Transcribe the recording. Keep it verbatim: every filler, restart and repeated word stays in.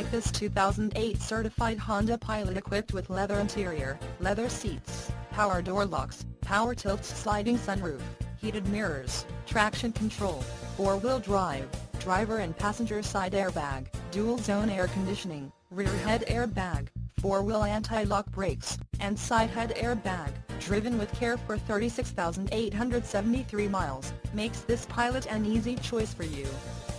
This two thousand eight certified Honda Pilot equipped with leather interior, leather seats, power door locks, power tilt sliding sunroof, heated mirrors, traction control, four-wheel drive, driver and passenger side airbag, dual-zone air conditioning, rear head airbag, four-wheel anti-lock brakes, and side head airbag, driven with care for thirty-six thousand eight hundred seventy-three miles, makes this Pilot an easy choice for you.